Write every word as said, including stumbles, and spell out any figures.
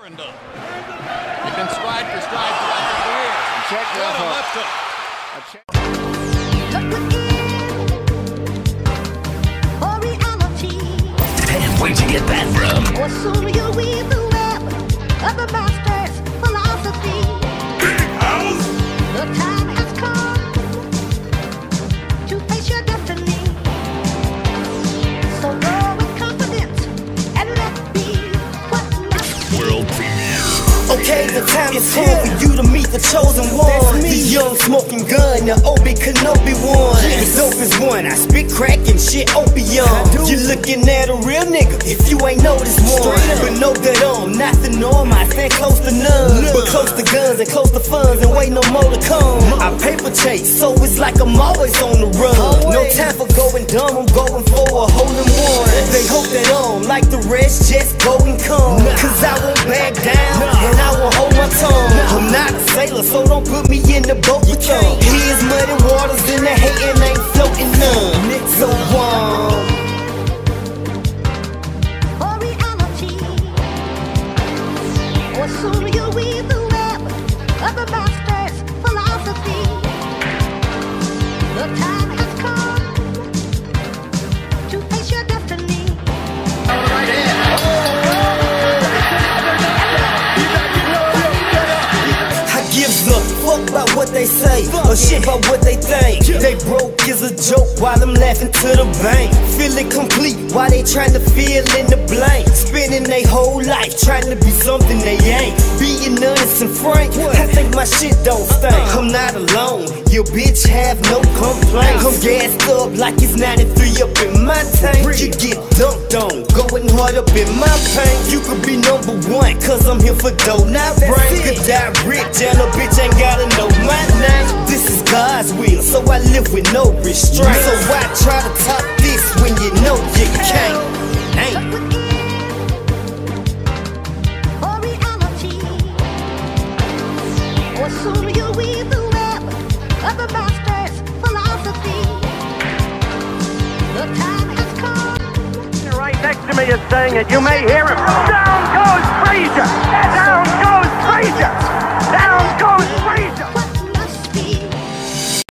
They've been stride for stride throughout their careers. Check what a left hook. Can't wait to get that from. Or soon you'll weave the web of the master's philosophy. Big house. The time has come to face your destiny. So go with confidence and let be what must be. World premiere. Okay, the time is come for you to meet the chosen one. The young smoking gun, the Obi Kenobi one. The dope is one, I spit crack and shit opium. You looking at a real nigga if you ain't noticed one. But know that I'm not the norm, I stand close to none. But close to guns and close to funds and wait no more to come. I paper chase, so it's like I'm always on the run. No time for going dumb, I'm going for a hole in one. They hope that I'm like the rest, just go and come. Cause I won't back down, and I won't hold my tongue. I'm not a sailor, so don't put me in the boat with them. Here's muddy waters and the hating ain't floating none. So um For reality, or soon you'll weave the web of the master's philosophy. The time has come to face your destiny. I gives a fuck about what they say, or shit about what they think. They broke is a joke while I'm laughing to the bank. Feeling complete while they trying to fill in the blank. Spending their whole life trying to be something they ain't. Being honest and frank, I think my shit don't stink. I'm not alone, your bitch have no complaints. I'm gassed up like it's ninety-three up in my tank. You get dunked on, going hard up in my paint. You could be number one, cause I'm here for dough, not brain. Could die rich and a bitch ain't gotta know my name. This is God's will, so I live with no restraint. So why try to top this when you know you can't? Ain't. For reality, or soon you'll weave the web of the master's philosophy. The time has come. Right next to me is saying it. You may hear him. Down goes Frazier! Down goes Frazier! Down goes Frazier!